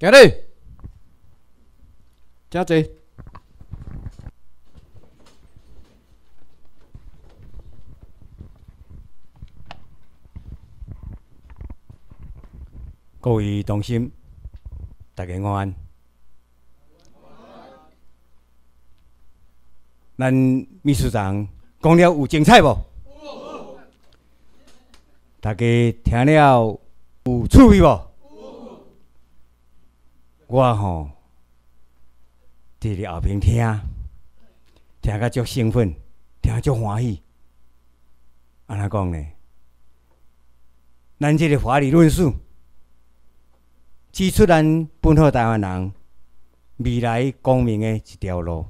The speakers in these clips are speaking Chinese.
行咧，真济。各位同心，大家午安。咱秘书长讲了有精彩无？大家听了有趣味无？我吼，伫咧后边听甲足兴奋，听足欢喜。安怎讲呢？咱即个法理论述，指出咱本土台湾人未来光明的一条路。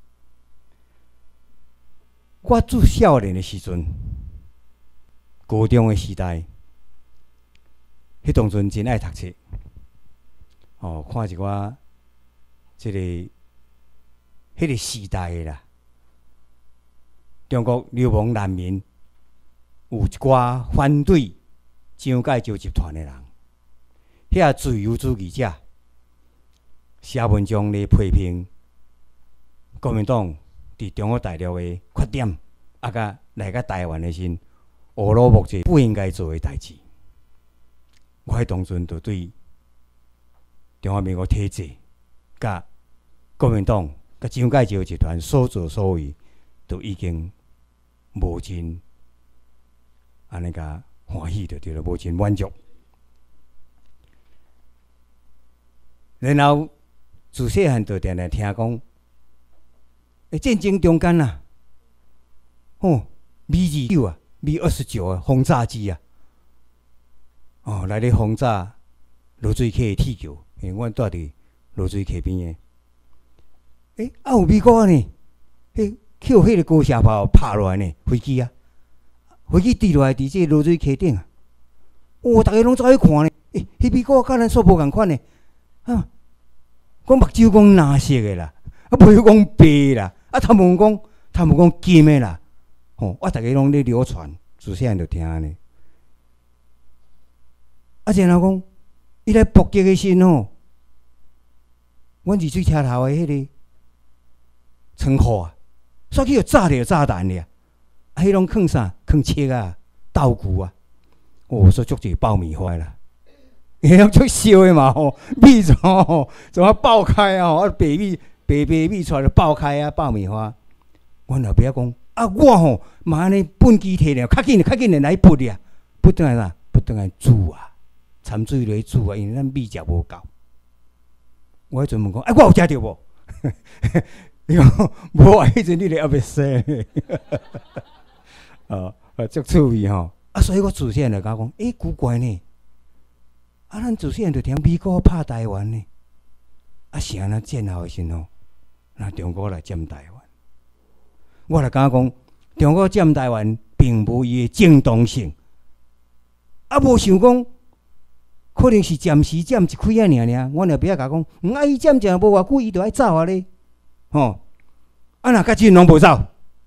我做少年的时阵，高中的时代，迄当阵真爱读册。看一寡即个迄个时代的啦，中国流亡难民，有一寡反对蒋介石集团的人，遐自由主义者写文章来批评国民党伫中国大陆的缺点，甲来到台湾的时，乌鲁木齐不应该做的代志。我迄当阵就对中华民国体制、甲国民党、甲蒋介石集团所作所为，都已经无真安尼甲欢喜着对了，无真满足。然后自细汉就定定听讲，战争中间啊，米29啊，米29啊，轰炸机啊，来咧轰炸罗水溪的铁桥。阮住伫罗水溪边诶，有美国呢，捡迄个高射炮拍落来呢，飞机啊，飞机坠落来伫即个罗水溪顶啊，大家拢走去看呢。迄美国甲咱煞无共款呢，我目睭讲蓝色的啦，袂讲白啦，头毛讲金的啦，我大家拢咧流传，自细汉就听呢。然后讲，伊来伏击的时阮二水车头的迄个仓库啊，煞去炸着炸弹了，迄拢囥啥？囥切啊、道具啊，说足济爆米花啦，拢足烧的嘛米怎么爆开啊？白米出来就爆开啊，爆米花。阮后壁讲我嘛安尼本机摕了，较紧的来拔啊，拔倒来啦，拔倒来煮啊，掺水落去煮啊，因为咱米食无够。我迄阵问讲，我有食着无？你讲无啊？迄阵你咧还袂生足趣味吼。所以我自细汉就讲，奇怪呢。咱自细汉就听美国拍台湾呢，是安那战后的时候，那中国来占台湾。我来讲，中国占台湾并无伊的正当性，无想讲。可能是暂时占一开啊，尔。我若不要甲讲，伊占无偌久，伊就爱走啊咧。若甲即拢无走。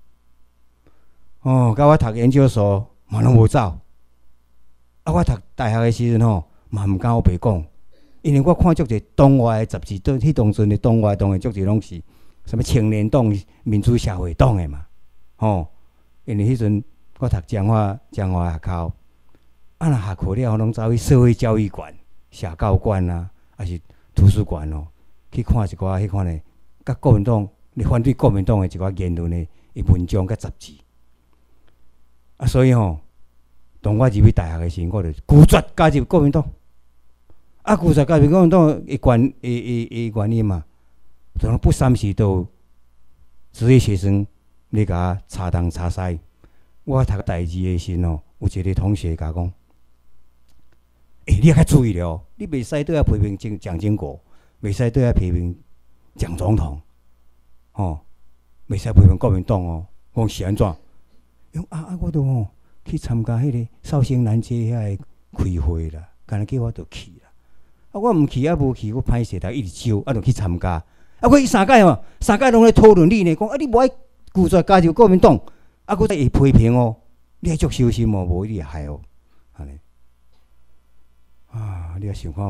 甲我读研究所嘛拢无走。我读大学的时阵嘛毋敢我白讲，因为我看足侪党外的杂志，迄当阵的党外党的足侪拢是什么青年党、民主社会党的嘛。因为迄阵我读彰化学校。若下课了，拢走去社会教育馆、社教馆啊，还是图书馆去看一寡迄款的，甲国民党、你反对国民党的一寡言论的文章甲杂志。所以当我入去大学的时候，我就拒绝加入国民党。拒绝加入国民党的原因嘛，就不三时都职业学生咧甲我查东查西。我读大二的时候，有一个同学甲我讲。你要较注意了，你袂使对遐批评蒋经国，袂使对遐批评蒋总统，袂使批评国民党讲是安怎？我都去参加迄个绍兴南街遐个开会啦，干那叫我就去啦。我毋去无去，我歹势，一直招，就去参加。我伊三届拢咧讨论你呢，讲你无爱拒绝加入国民党，我会批评你爱足小心无你会害安尼。你也想看觅，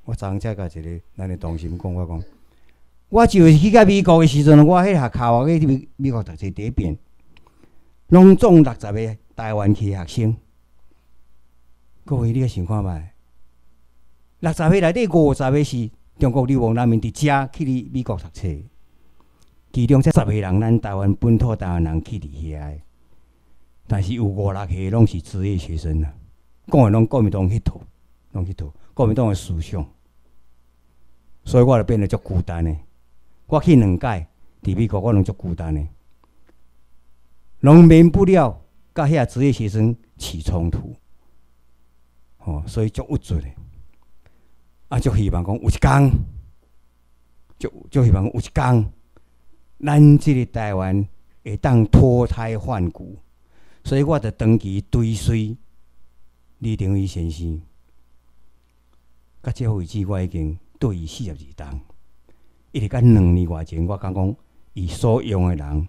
我昨才甲一个咱的同事讲，我讲，我就是去到美国的时阵，我迄学校我去美国读册第一遍，拢总60个台湾去的学生。各位，你想看觅？60个内底50个是中国流亡难民伫遮去哩美国读册，其中才10个人咱台湾本土台湾人去伫遐，但是有5、6个拢是职业学生啦。讲的拢国民党迄套，拢迄套国民党的思想，所以我就变得足孤单的。我去2届伫美国，我拢足孤单的，拢免不了甲遐职业学生起冲突。所以足郁卒的，足希望讲有一天，足希望有一天，咱即个台湾会当脱胎换骨。所以我就长期追随李登辉先生，到这为止我已经对伊42档，一直到2年外前，我敢讲伊所用的人，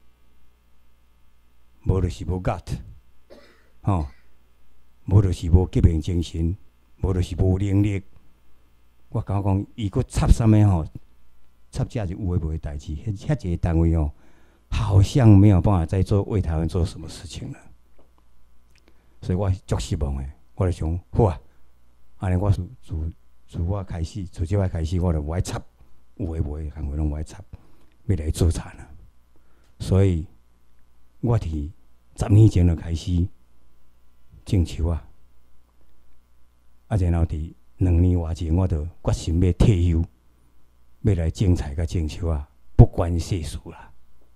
无就是无 gut， 无就是无革命精神，无就是无能力。我敢讲，伊佫插什么插这是有诶无诶代志。遐一个单位好像没有办法再为台湾做什么事情了。所以我足失望诶，我就想，好啊，安尼我自我开始，自即摆开始，我就无爱插，有诶无诶工课拢无爱插，要来做产啊。所以，我伫10年前就开始。种树啊，然后伫2年外前，我就决心要退休，要来种菜甲种树啊，不关世事啦。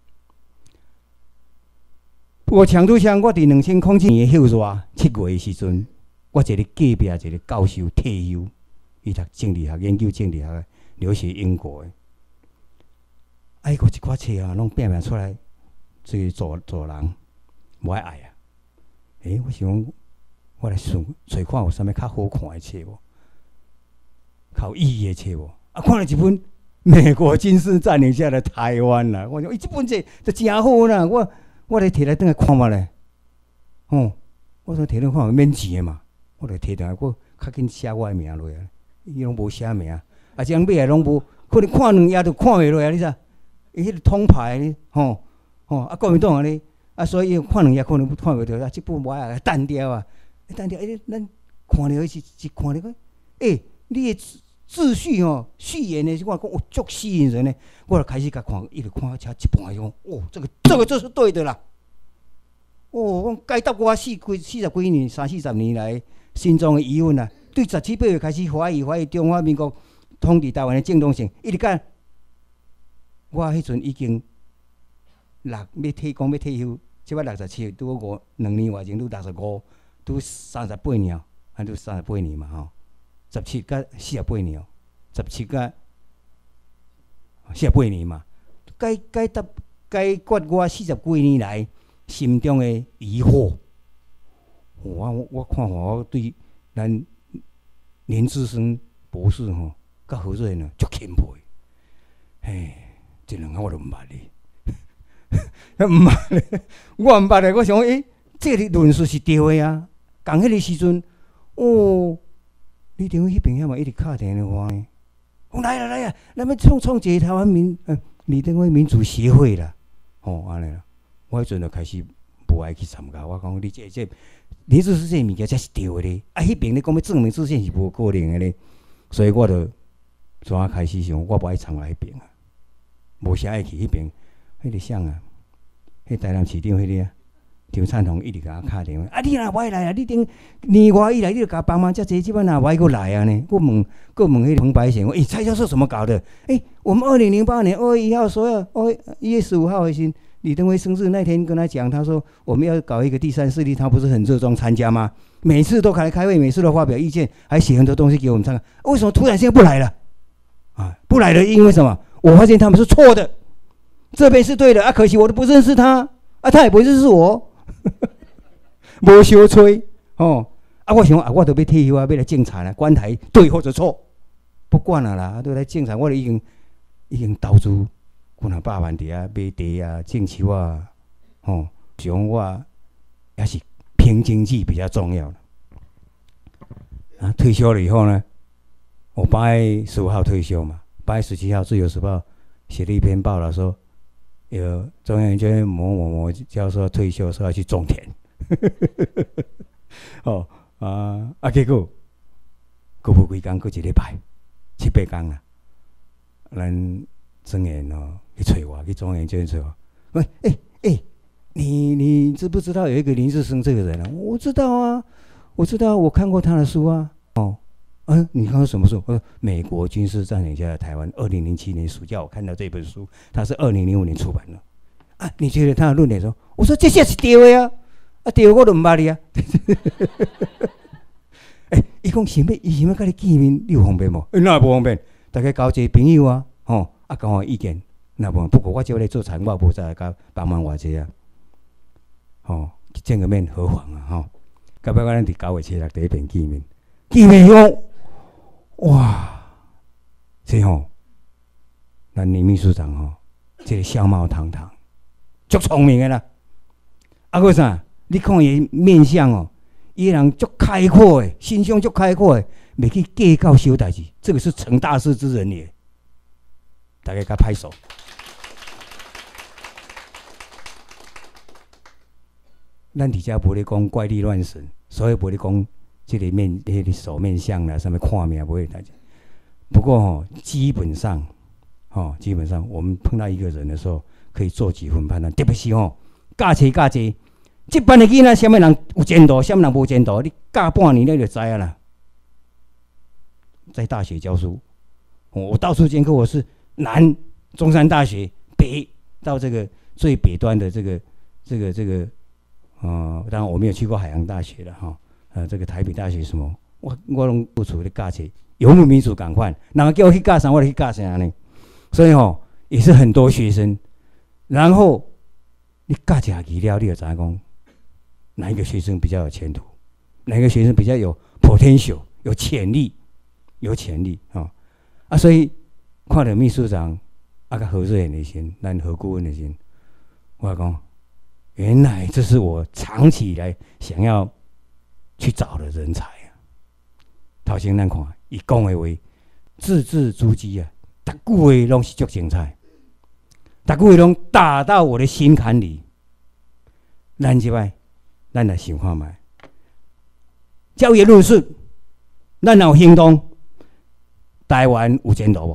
我强拄像我伫2007年的9月的时阵，我一个隔壁一个教授退休，伊读政治学，研究政治学，留学英国的。伊个一寡册啊，拢拼拼出来，这个做人无爱啊。我想讲，我来找看有啥物较好看的册无，较有意义的册无。看了一本《美国军事占领下的台湾》啦，我讲，这本册就真好啦。我来摕来等下看嘛咧，我说摕来看免钱的嘛，我来摕来，我较紧写我的名落来，伊拢无写名，这样买来拢无，可能看2页就看袂落啊，你知？伊迄个通牌国民党安尼。所以看2页可能看袂到，这本我也单掉啊，单掉。咱看了是看了个，你的秩序序言的，我讲足吸引人呢。我就开始甲看，一直看，车一半讲，这个就是对的啦。我解答我40几年、30-40年来心中的疑问啊。对17、18月开始怀疑中华民国统治台湾的正当性，一直到我迄阵已经要退休。即摆67，拄好2年外前拄65，拄38年，拄38年嘛17甲48年，17甲48年嘛，解决我40几年来心中的疑惑。我看我对咱林志升博士甲何瑞呢足钦佩，这2个我都毋捌哩。毋捌咧，我毋捌咧。我想，这个论述是对的啊。共迄个时阵，李登辉迄边嘛一直敲电话呢。来啊，咱要创一个台湾李登辉民主协会啦。安尼啦，我迄阵就开始无爱去参加。我讲你这林志升这物件才是对的咧。迄边咧讲要证明自身是无可能的咧，所以我就怎开始想，我无爱参加迄边啊，无啥爱去迄边。迄个谁啊？迄台南市长迄个张灿宏一直甲我敲电话，你若无来啊？你顶年外以来，你就甲帮忙遮济，即摆若无搁来啊呢？我问迄彭白贤，蔡教授怎么搞的？我们2008年2月1号说要1月15号的时候，李登辉生日那天跟他讲，他说我们要搞一个第三势力，他不是很热衷参加吗？每次都开会，每次都发表意见，还写很多东西给我们参考。为什么突然现在不来了？不来了，因为什么？我发现他们是错的。这边是对的可惜我都不认识他他也不认识我，无相吹我想我都要退休要来种田了，管台对或者错，不管了啦，都来种田，我已经投资几啊百万伫遐买地啊、种树啊，想我也是拼经济比较重要退休了以后呢， 我8月15号退休嘛，8月17号《自由时报》写了一篇报道说，有中央研究院某某某教授退休说要去种田，结果过无几天，过一礼拜，7、8天啦，咱庄严去找我，去中央研究院找我，喂，你知不知道有一个林志升这个人啊？我知道啊，我看过他的书啊。你看过什么书？我说《美国军事占领下的台湾》，2007年暑假我看到这本书，它是2005年出版的。啊，你觉得他的论点说？我说这些是对的啊，对的我都唔捌你啊。伊讲想要跟你见面，你有方便无？那无方便，大家交一个朋友啊，交换意见，那无。不过我只咧做产，我无再甲帮忙偌济啊。见个面何妨啊？到尾咱伫9月7日第一遍见面后，哇，这咱李秘书长这个相貌堂堂，足聪明的啦。个啥？你看伊面相伊人足开阔的，心胸足开阔的，袂去计较小代志，这个是成大事之人也。大家给他拍手。咱伫遮无咧讲怪力乱神，所以无咧讲即个手面相啦，什么看命不会大家。不过基本上我们碰到一个人的时候，可以做几分判断，特别是教册，这班的囡仔，什么人有前途，什么人无前途，你教半年你就知啊啦。在大学教书，我到处兼课，我是南中山大学，北到这个最北端的这个。当然我没有去过海洋大学了这个台北大学什么，我拢不处咧教册，游牧民族赶快，人叫我去教啥，我就去教啥呢。所以也是很多学生，然后你教一下语料，你就知影讲哪一个学生比较有前途，哪一个学生比较有 potential， 有潜力所以看到秘书长甲何瑞元的时，咱何顾问的时，我讲。原来这是我长期以来想要去找的人才啊！头先咱看，伊讲的话，字字珠玑啊，每句话拢是足精彩，每句话拢打到我的心坎里。咱即摆，咱来想看卖，教育论述，咱有行动，台湾有前途无？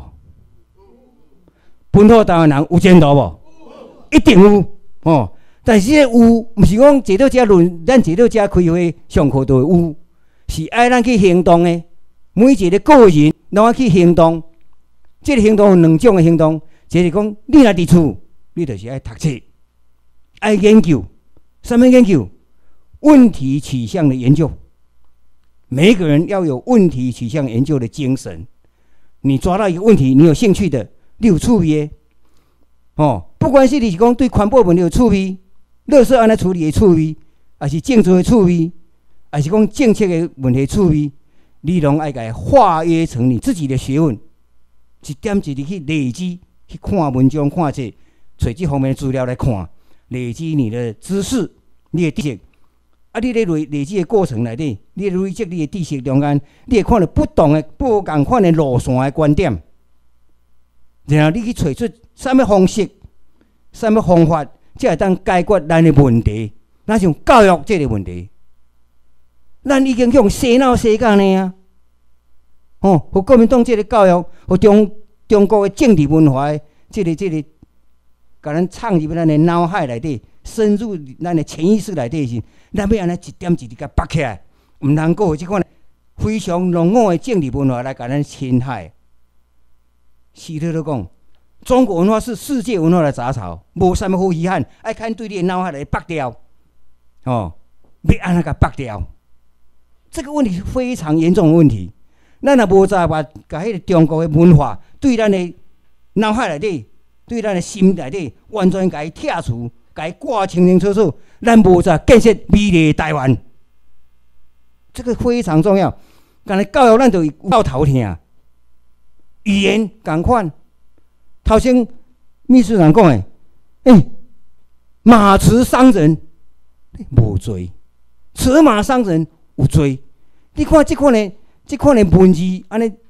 本土台湾人有前途无？一定有但是有，毋是讲坐到遮论，咱坐到遮开会上课都会有，是爱咱去行动的。每一个个人拢要去行动。这个行动有两种的行动，一是讲你若伫厝，你就是爱读册，爱研究。什么研究？问题取向的研究。每一个人要有问题取向研究的精神。你抓到一个问题，你有兴趣的，你有趣味的。不管是你是讲对环保问题有趣味。垃圾安怎处理的趣味，还是政治的趣味，还是讲政策的问题趣味，你拢爱甲化约成你自己的学问，一点一滴去累积，去看文章、看册，找这方面的资料来看，累积你的知识、你的知识。你咧累积的过程内底，你累积你的知识中间，你会看到不同款的路线的观点，然后你去找出什么方式、什么方法。才会当解决咱的问题，那像教育这个问题，咱已经用洗脑洗到呢啊！和国民党这个教育，和中国的政治文化的这个，甲咱藏入咱的脑海内底，深入咱的潜意识内底时，咱要安尼一点一滴甲拔起来，毋能够有这款非常浓厚的政治文化来甲咱侵害。希特勒讲。中国文化是世界文化的杂草，无什么好遗憾，爱看对你的脑海来拔掉，要安怎甲拔掉？这个问题是非常严重的问题。咱若无在把迄个中国的文化对咱的脑海内底、对咱的心内底，完全甲伊剔除、甲伊挂清清楚楚，咱无在建设美丽的台湾。这个非常重要。刚才教育咱就有头疼，语言同款。头先秘书长讲的，马驰伤人无罪，策马伤人有罪。你看这款的文字，安尼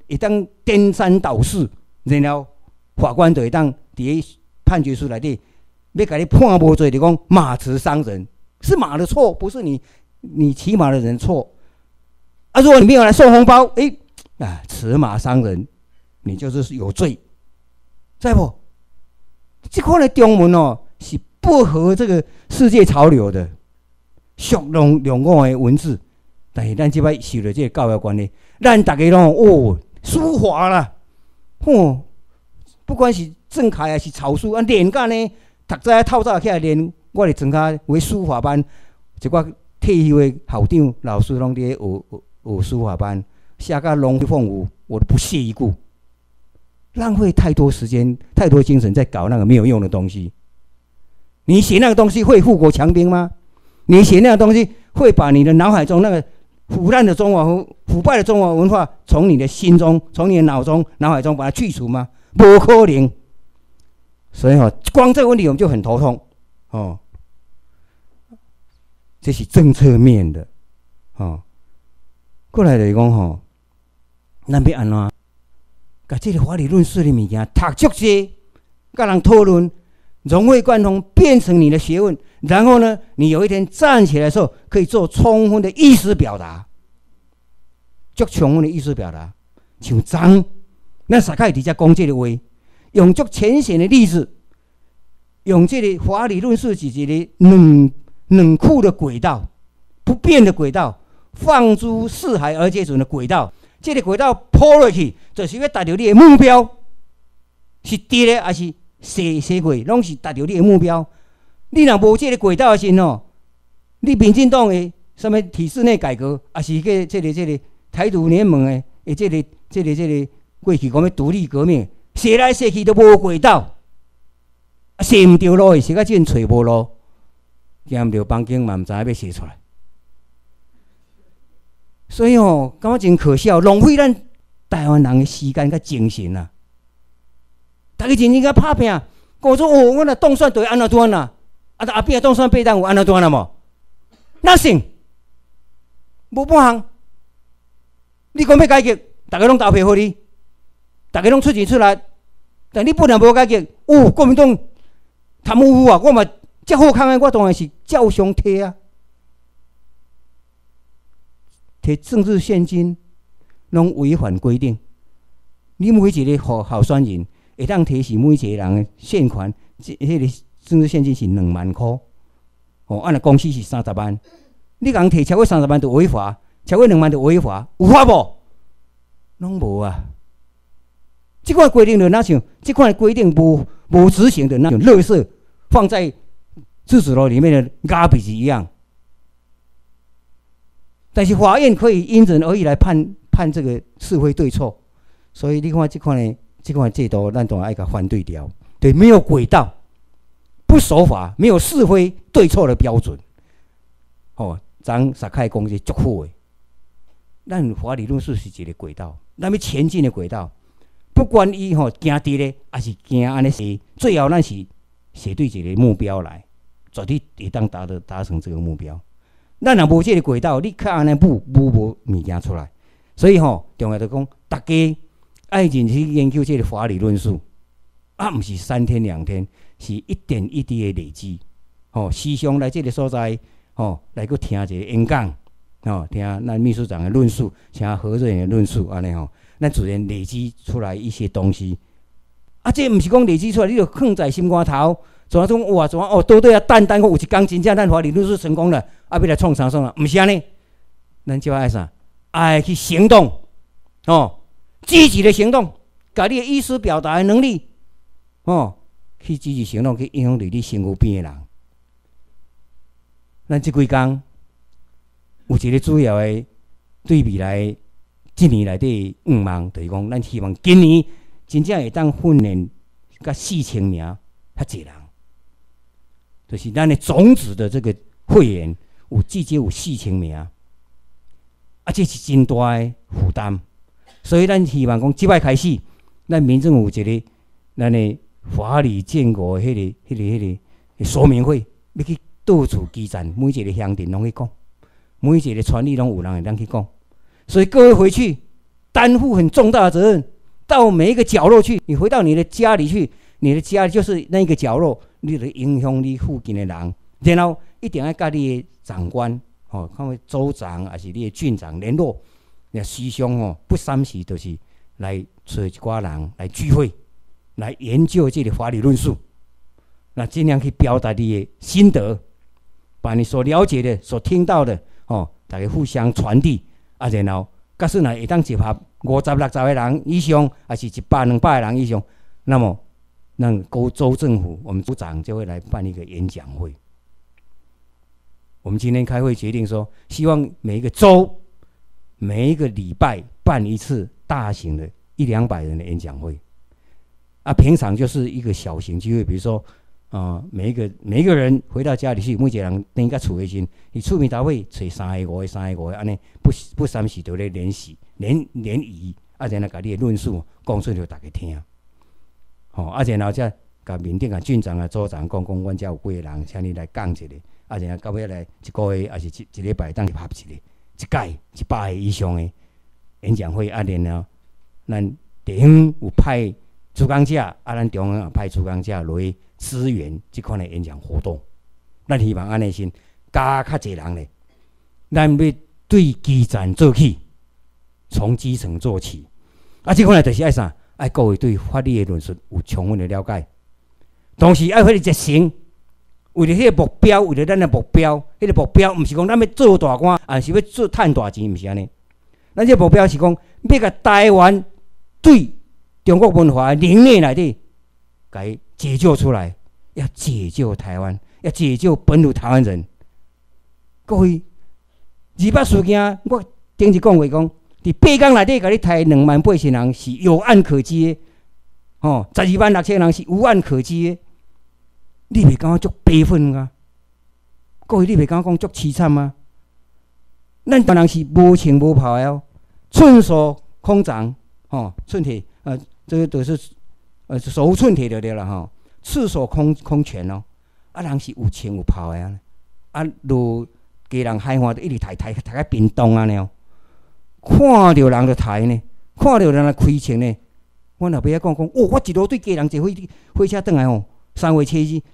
会当颠三倒四，然后法官就会当伫判决书内底要甲你判无罪，就讲马驰伤人，是马的错，不是你骑马的人错。啊，如果你没有来送红包，驰马伤人，你就是有罪，知不？这款的中文哦，是不合这个世界潮流的，俗弄两岸的文字。但是咱即摆受了这个教育关系，咱大家拢书法啦，不管是正楷还是草书，练到呢，读早透早起来练，我伫庄脚为书法班，一寡退休的校长、老师拢伫学书法班，写到龙飞凤舞，我都不屑一顾，浪费太多时间、太多精神在搞那个没有用的东西。你写那个东西会富国强兵吗？你写那个东西会把你的脑海中那个腐败的中华文化从你的心中、从你的脑海中把它去除吗？不可能。所以光这个问题我们就很头痛这是政策面的过来就是讲咱要安怎把这个法理论述的物件读足些，跟人讨论，融会贯通，变成你的学问。然后呢，你有一天站起来的时候，可以做充分的意思表达，足充分的意思表达。像昨咱萨凯伫遮讲这个话，用足浅显的例子，用这个法理论述是一个冷酷的轨道，不变的轨道，放诸四海而皆准的轨道。这个轨道铺落去，就是要达到你的目标，是直的还是斜轨，拢是达到你的目标。你若无这个轨道的时候，你民进党的什么体制内改革，还是个这个台独联盟的这个过去讲要独立革命，踅来踅去都无轨道，踅唔着路的，踅到真找无路，行唔着房间嘛，唔知要踅出来。所以感觉真可笑，浪费咱台湾人的时间甲精神啊！大家真正甲拍拼，讲说我若当选就会安怎转啦？后壁当选8党有安怎转啦无 ？Nothing， 无半项。你讲要改革，大家拢投票互你，大家拢出钱出力，但你本来无改革，国民党贪污啊！我嘛遮好康的，我当然是照常摕啊。摕政治现金，拢违反规定。你每一个候选人会当摕是每一个人的现款，迄个政治现金是2万块。按照公司是30万，你共摕超过30万就违法，超过2万就违法，有法无？拢无啊！这款规定就哪像？这款规定无执行的那种垃圾，放在制止楼里面的garbage一样。但是法院可以因人而异来判这个是非对错，所以你看这款制度，咱当然要甲反对掉。对，没有轨道，不守法，没有是非对错的标准。咱萨凯讲是足好的，咱法理论述是一个轨道，咱要前进的轨道。不管伊行直的，还是行安尼斜，最后咱是斜对一个目标来，绝对会当达成这个目标。咱若无这个轨道，你靠安尼舞无物件出来。所以重要就讲，大家爱认去研究这个法理论述，不是3天2天，是一点一滴的累积。时常来这个所在，来去听一个演讲，听咱秘书长的论述，听何瑞的论述，安尼咱自然累积出来一些东西。这不是讲累积出来，你就放在心肝头。怎样种哇？怎样都对啊！单讲有一天真正咱法理论述成功了，要来创啥了？不是安尼，咱就爱啥？爱去行动，积极的行动，把你的意思表达的能力，去积极行动，去影响你身躯边的人。咱这几天有一个主要的对未来1年内底愿望，就是讲，咱希望今年真正会当训练甲4000名较济人。就是咱的种子的这个会员至少有4000名，这是真大的负担。所以咱希望讲，即摆开始，咱民政有一个咱的法理建国的迄个说明会，要去到处基站，每一个乡镇拢去讲，每一个村里拢有人会当去讲。所以各位回去担负很重大的责任，到每一个角落去。你回到你的家里去，你的家就是那个角落，你就影响你附近的人。然后一定要跟你的长官，看为州长还是你的郡长联络，时常不三时就是来找一寡人来聚会，来研究这个法理论述，那尽量去表达你的心得，把你所了解的、所听到的，大家互相传递，然后假使会当集合50、60个人以上，还是100、200个人以上，那么那州政府我们州长就会来办一个演讲会。我们今天开会决定说，希望每一个州、每一个礼拜办一次大型的100-200人的演讲会。平常就是一个小型聚会，比如说，每一个人回到家里去，每一个人等到厝的时，伊厝边头位找3个、5个，安尼不三时就咧联谊，然后把你的论述讲出来，大家听。然后再甲面顶郡长啊、州长讲，阮遮有几个人，请你来讲一下。然后到尾来1个月，还是一礼拜当合一个，一届100个以上的演讲会。然后咱地方有派主讲者，咱中央也派主讲者来支援这款的演讲活动。咱希望安尼先加较侪人咧，咱要对基层做起，从基层做起。这款就是爱啥？爱各位对法律的论述有充分的了解，同时爱迄个热诚。为了迄个目标，为了咱的目标，迄个目标毋是讲咱要做大官，是要做赚大钱，毋是安尼。咱这个目标是讲要甲台湾对中国文化的凝练内底，甲伊解救出来，要解救台湾，要解救本土台湾人。各位，二八事件，我顶一讲话讲，伫8天内底，甲你杀28000人是有案可稽的，126000人是无案可稽的。你袂感觉足悲愤啊？各位，你袂感觉讲足凄惨吗？咱当然是无情无炮的寸手空掌，寸铁，这个都是手无寸铁就对了赤手空拳人是有情有炮的如家人害怕，一直抬个冰冻呢看到人就抬呢，看到人开枪呢。我老爸讲，我一路对家人坐火车转来3月初时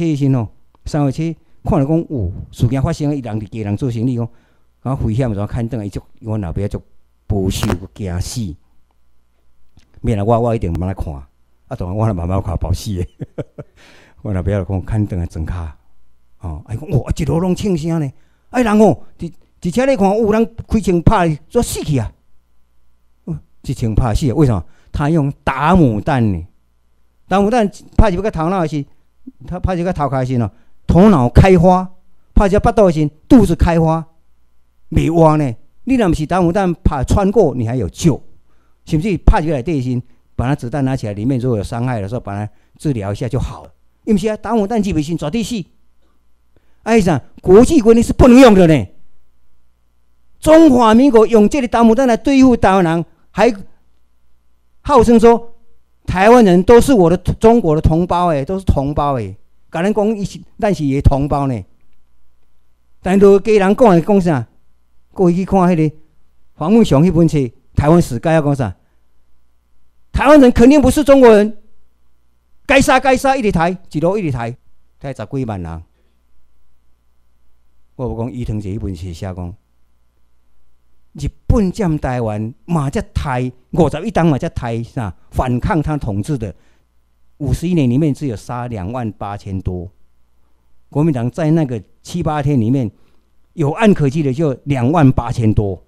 ，3月初看到讲事件发生，伊人伫家人做生意危险怎看转来，我老爸足保守惊死。免啦，我一定慢慢看，当然我慢慢看保死的。我老爸讲看转来装卡，讲一路拢庆声呢，人伫车里看有人开枪拍，说死去啊！一枪拍死，为什么？他用打牡丹呢？打牡丹拍一个头脑的时，他拍一个头壳的时头脑开花；拍一个巴肚的时，肚子开花，袂活呢。你若不是打牡丹拍穿过，你还有救。甚至拍一个内底的时，把那子弹拿起来，里面如果有伤害的时候，把它治疗一下就好了。因为是打牡丹入的时绝对死。啥？国际规定是不能用的呢。中华民国用这个打牡丹来对付台湾人，还号称说台湾人都是我的中国的同胞都是同胞甲咱讲咱是伊的同胞呢。但是家人讲啥？各位去看迄个黄文雄迄本册《台湾史》，该要讲啥？台湾人肯定不是中国人，该杀，一直抬，一路一直抬10几万人。我讲伊藤这迄本册写讲，日本占台湾嘛才抬51党嘛才抬啥反抗他统治的51年里面只有杀28000多，国民党在那个7、8天里面有案可稽的就28000多。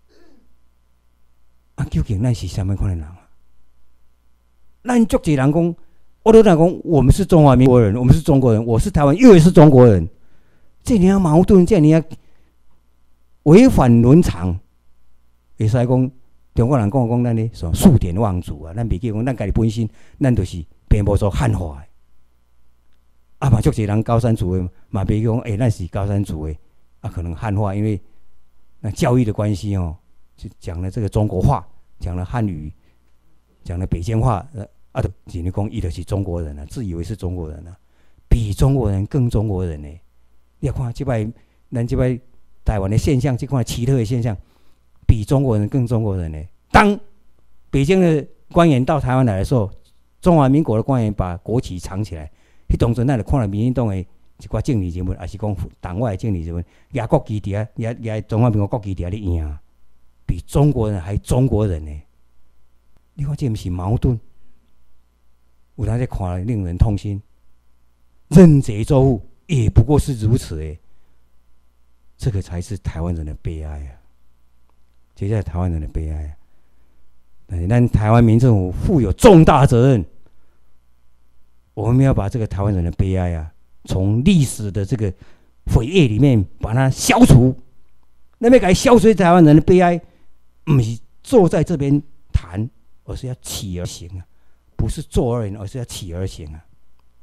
究竟咱是什么款的人咱足侪人讲，我都讲我们是中华民国人，我们是中国人，我是台湾又是中国人，这样矛盾，这样违反伦常。会使讲中国人讲咱咧数典忘祖咱袂记讲咱家己本身，咱就是并无做汉化的。嘛足侪人高山族的嘛袂讲，咱是高山族的可能汉化，因为那教育的关系就讲了这个中国话，讲了汉语，讲了北京话，只能讲伊就是中国人自以为是中国人比中国人更中国人呢。你要看咱这摆台湾的现象，这款奇特的现象。比中国人更中国人呢， 当北京的官员到台湾来的时候，中华民国的官员把国旗藏起来，迄当阵咱就看到民进党的一寡政治人物，还是讲党外的政治人物，亚国旗底下，亚中华民国国旗底下咧赢，比中国人还中国人呢。你看这不是矛盾？有当时看了令人痛心。认贼作父也不过是如此诶，这个才是台湾人的悲哀啊！这才是台湾人的悲哀啊！但台湾民政府负有重大责任，我们要把这个台湾人的悲哀啊，从历史的这个扉页里面把它消除。那边该消除台湾人的悲哀，不是坐在这边谈，而是要起而行啊！不是坐而言，而是要起而行啊！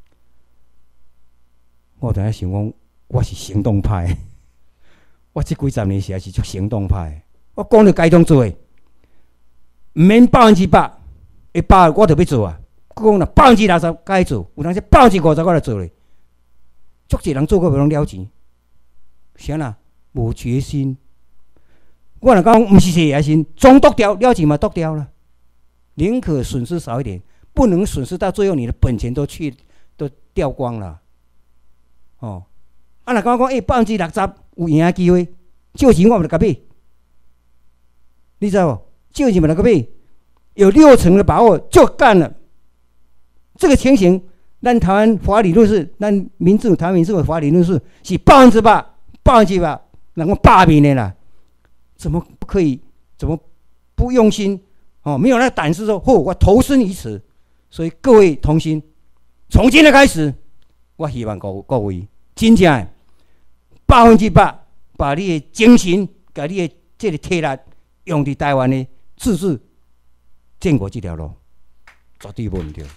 我当下想讲，我是行动派，我这几十年实在是足行动派。我讲了该当做的，唔免100%，一百我就要做啊。我讲了60%该做，有当时50%我来做咧。足侪人做过袂拢了钱，啥啦？无决心。我若讲唔是这决心，总剁掉了钱嘛，剁掉了。宁可损失少一点，不能损失到最后你的本钱都掉光了。哦，啊！若讲60%有赢的机会，借钱我们就甲买，你知道不？借钱我们就甲买，有60%的把握就干了。这个情形，咱台湾法理论是，咱台湾民政府法理论是100%，能够罢免的啦。怎么不可以？怎么不用心？哦，没有那胆识说，我投身于此。所以各位同心，从今天开始。我希望各位真正100%把你的精神、把你的这个体力用在台湾的自治建国这条路，绝对无唔对。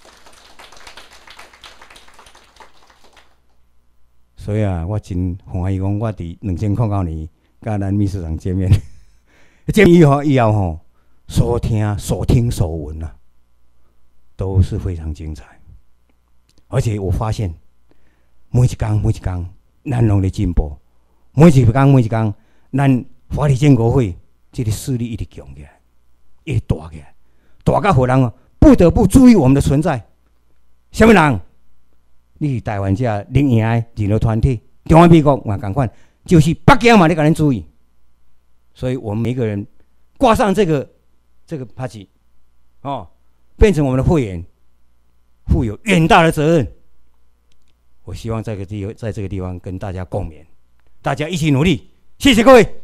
所以啊，我真欢喜讲，我伫2009年跟咱秘书长见面，见面以后吼，所听所闻啊，都是非常精彩，而且我发现。每一天，咱拢在进步。每一天，咱法理建国会这个势力一直强起来，一直大起来，大到互人不得不注意我们的存在。什么人？你是台湾这领赢的人流团体，中华民国嘛同款，就是北京嘛，你甲咱注意。所以我们每个人挂上这个牌子，哦，变成我们的会员，负有远大的责任。我希望在这个地方跟大家共勉，大家一起努力，谢谢各位。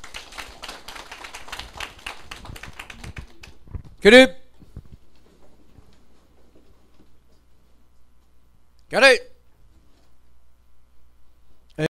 起立，起立。